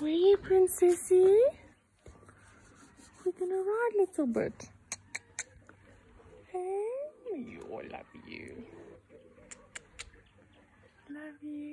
Where are you, princessy? We're gonna ride, little bit. Hey, I love you. Love you.